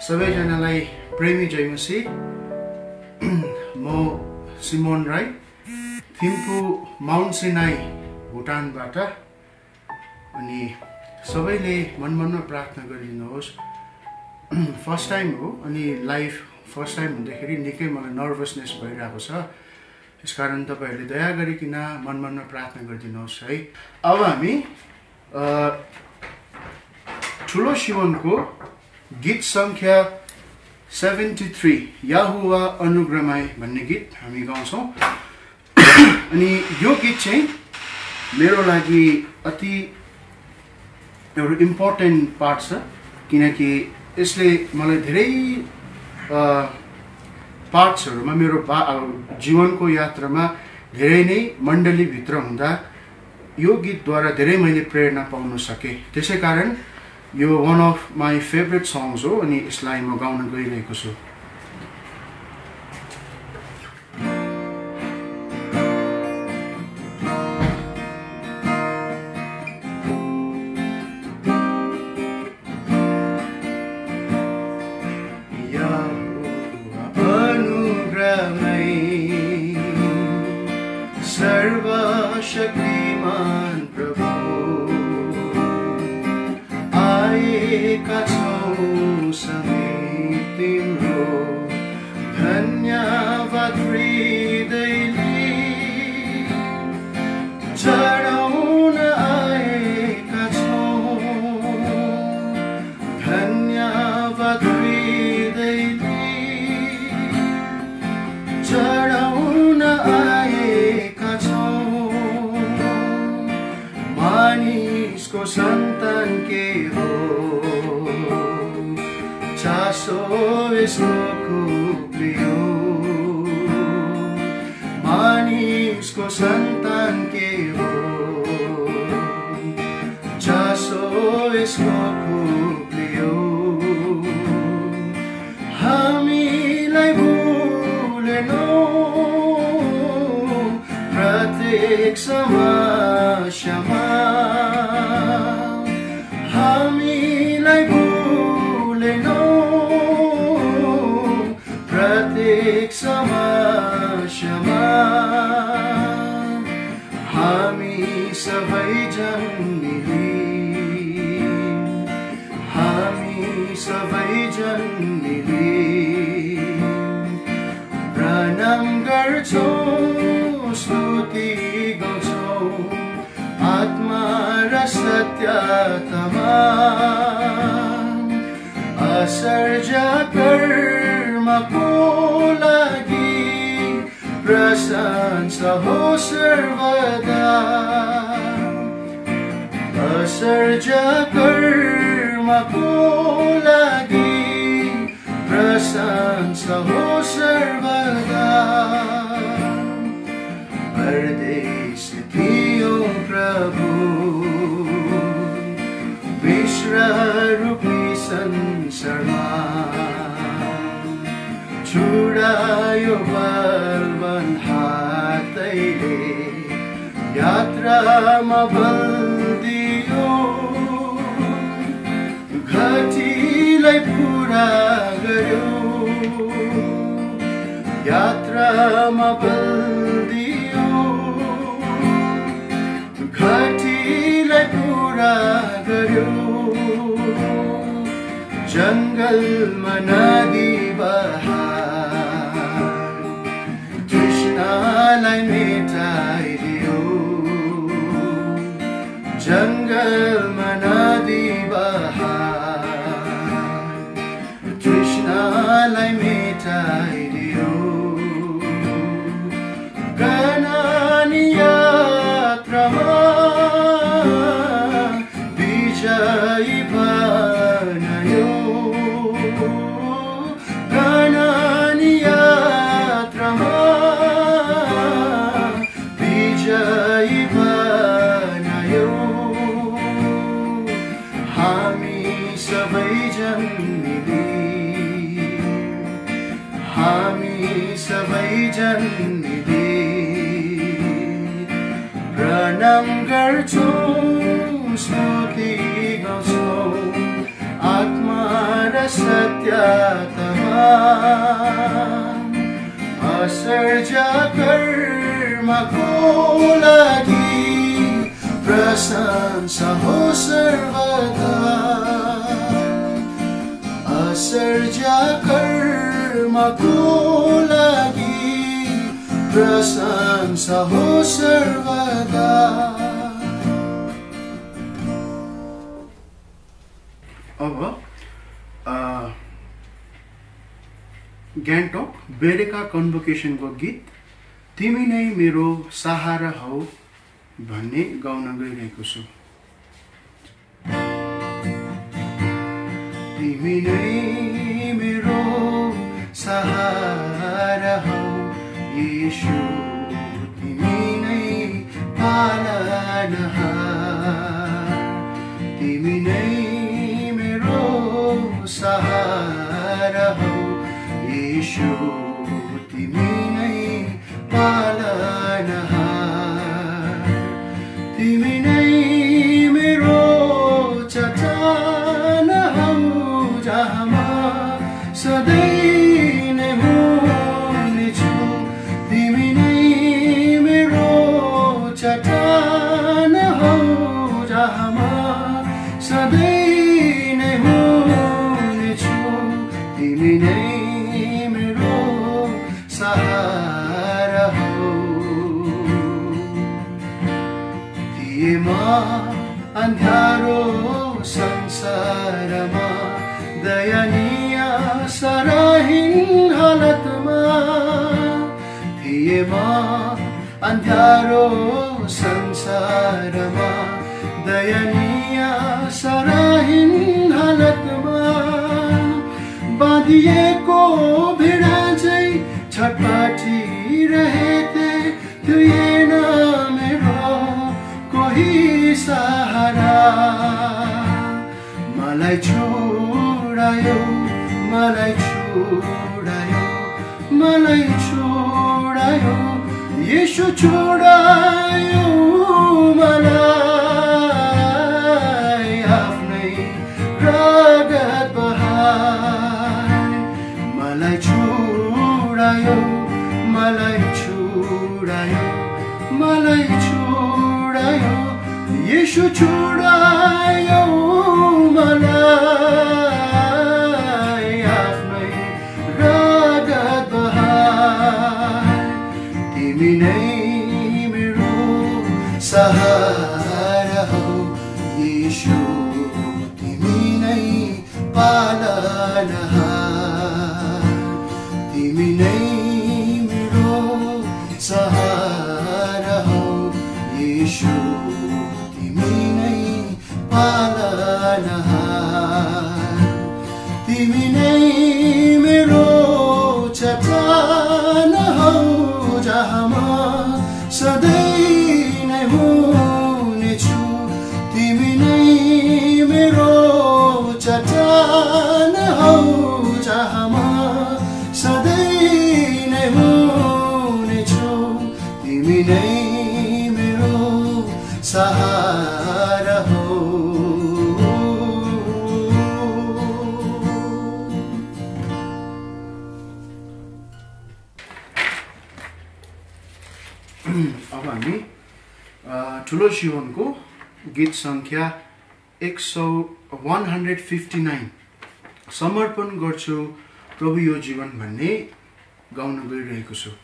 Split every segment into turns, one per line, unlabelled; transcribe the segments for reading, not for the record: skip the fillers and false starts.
सबैजनालाई प्रेमी जयमसी। म Simon Rai, Thimphu Mount Sinai भुटानबाट। अनि सबैले मनमनमा प्रार्थना गरिदिनुहोस्। फर्स्ट टाइम हो अनि लाइफ फर्स्ट टाइम हुँदाखेरि निकै मलाई नर्भसनेस भइरहेको छ। त्यसकारण तपाईहरूले दया गरिकन मनमनमा प्रार्थना गरिदिनुहोस् है। अब हामी ठुलो सिमोनको गीत संख्या 73 यहोवा अनुग्रहमय भन्ने गीत हामी गाउँछौँ। अनि यो गीत चाहिँ मेरो लागि अति एउटा इम्पोर्टेन्ट पार्ट छ, किनकि यसले मलाई धेरै पार्ट्सहरूमा मेरो जीवनको यात्रामा धेरै नै मण्डलीभित्र हुँदा यो गीतद्वारा धेरै मैले प्रेरणा पाउन सकेँ। त्यसै कारण यो one of my favourite songs हो अनि यसलाई म गाउन गइरहेको छु।
सर्वशक्तिमान प्रभु आएका छौं समेत तिम्रो धन्यवाद हृदयले चढाउन आएका छौं। धन्यवाद हृदयले चढाउन आएका छौं। मानिसको सन्तान के हो चासो यसको खुप्लियो। मानिसको सन्तान के हो चासो यसको खुप्लियो। हामीलाई भुलेनौ प्रत्येक समस्यामा। हामीलाई भुलेनौ प्रत्येक समस्यामा। हामी सबैजन मिली, हामी सबैजन मिली प्रणाम गर्छौं, स्तुति गाउँछौं आत्मा र सत्यतामा। असर्जकर्मको लागि प्रशंसा हो सर्वदा। असर्जकर्मको लागि प्रशंसा हो सर्वदा। परदेश थियो प्रभु मिश्र रूपी संसारमा। छुडायो बलवान हातैले यात्रामा बल दियो। घटीलाई पुरा गर्यो यात्रामा बल दियो। घटीलाई पुरा गर्यो। जङ्गलमा नदी बहार तृष्णालाई मेटाइदियो। जङ्गलमा नदी बहार तृष्णालाई मेटाइदियो। कनानी यात्रामा विजयी बनायो। कनानी यात्रामा विजयी बनायो। हामी सबैजन मिली, हामी सबैजन मिली प्रणाम गर्छौं, स्तुति गाउँछौं आत्मा र सत्य सत्यतमा असर्जकर्मको लागि प्रशंसा हो सर्वदा असर्जकर्मको लागि प्रशंसा हो सर्वदा।
अब ग्याङ्टोक बेरेका कन्भोकेसनको गीत तिमी नै मेरो सहारा हौ भन्ने गाउन गइरहेको छु।
तिमी नै मेरो सहारा हौ येशू, तिमी नै पालनहार, तिमी नै मेरो सहारा हौ येशू, तिमी नै पालनहार, तिमी नै मेरो चट्टान हौ जहाँ सधैँ नै हुनेछु, तिमी नै मेरो चट्टान हौ जहाँ सधैँ नै हुनेछु, तिमी नै मेरो सहारा हौ। थिएमा अन्धारो संसारमा दयनीय सरहीन हालतमा, थिएमा अन्धारो संसारमा दयनीय सरहीन हालतमा, बाँधिएको भेडा चाहिँ छटपटिरहेथे, थिएन मेरो कोही सहारा, मलाई छोडायो, मलाई छोडायो, मलाई छोडायो, येशू छोडायो मलाई आफ्नै रगत बहाई, मलाई छोडायो, मलाई छोडायो, मलाई छोडायो, येशू छोडायो मलाई आफ्नै रगत बहाई, तिमी नै मेरो सहारा हौ येशू, तिमी नै पालनहार, तिमी नै मेरो सहारा हौ येशू, तिमी नै पालनहार, तिमी नै मेरो चट्टान हौ जहाँ सधैँ नै हुनेछु, तिमी नै मेरो चट्टान हौ जहाँ सधैँ नै हुनेछु, तिमी नै मेरो सहारा हौ।
अब हामी ठुलो जीवनको गीत सङ्ख्या 159 समर्पण गर्छु प्रभु यो जीवन भन्ने गाउन गइरहेको छु।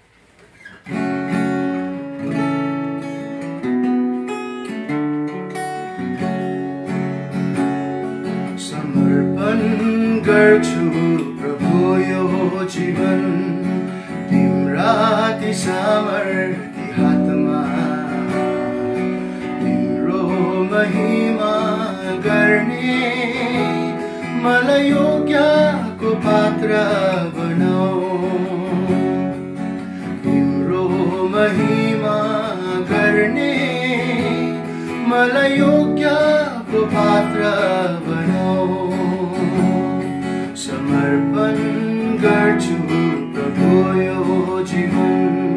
समर्पण गर्छु प्रभु यो जीवन तिम्रा ती सामर्थी हातमा, तिम्रो महिमा गर्ने मलाई योग्यको पात्र बनाऊ, तिम्रो महिमा गर्ने मलाई योग्यको पात्र बनाऊ, समर्पण गर्छु प्रभु यो जीवन,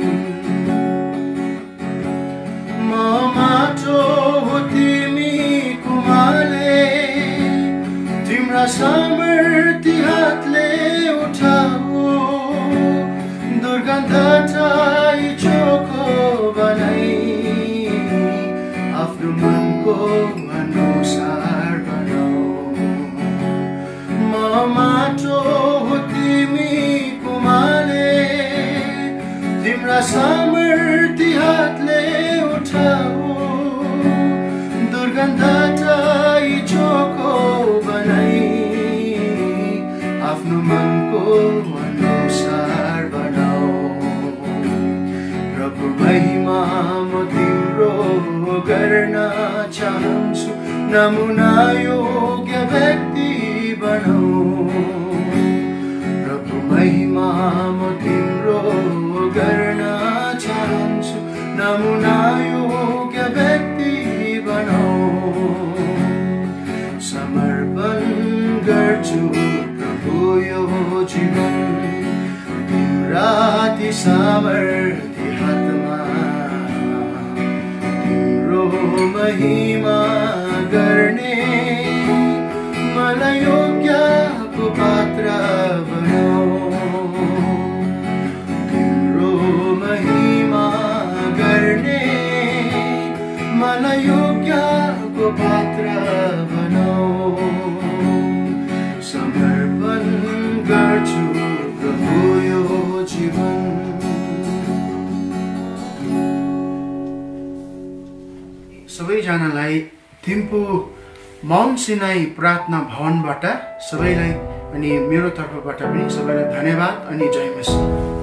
म माटो हो तिमी कुमाले, तिम्रा सामर्थी
मनको अनुसार बनाऊ। म माटो हो तिमी कुमाले, तिम्रा सामर्थी हातले उठाऊ। दुर्गन्धलाई चोखो बनाई आफ्नो मनको अनुसार बनाऊ। प्रभु महिमा म तिम्रो गर्न चाहन्छु, नमुना योग्य व्यक्ति बनाऊ। प्रभु महिमा म तिम्रो गर्न चाहन्छु, नमुना योग्य व्यक्ति बनाऊ। समर्पण गर्छु प्रभु यो जीवन, तिम्रा ती सामर्थी हातमा। तिम्रो महिमा गर्ने मलाई योग्यको पात्र बनाऊ। तिम्रो महिमा गर्ने मलाई योग्यको पात्र बनाऊ। समर्पण गर्छु प्रभु यो जीवन। सबैजनालाई थिम्पू माउन्ट सिनाई प्रार्थना भवनबाट सबैलाई अनि मेरो तर्फबाट पनि सबैलाई धन्यवाद अनि जय मसीह।